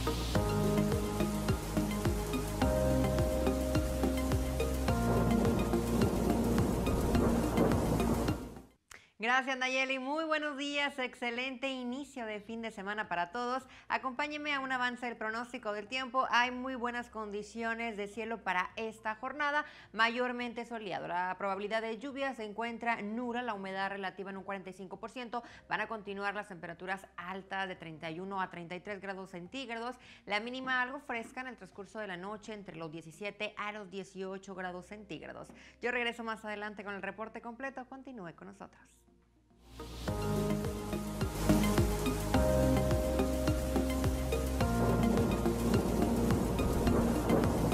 Gracias, Nayeli. Muy buenos días. Excelente inicio de fin de semana para todos. Acompáñenme a un avance del pronóstico del tiempo. Hay muy buenas condiciones de cielo para esta jornada, mayormente soleado. La probabilidad de lluvia se encuentra nula, la humedad relativa en un 45%. Van a continuar las temperaturas altas de 31 a 33 grados centígrados. La mínima algo fresca en el transcurso de la noche entre los 17 a los 18 grados centígrados. Yo regreso más adelante con el reporte completo. Continúe con nosotros.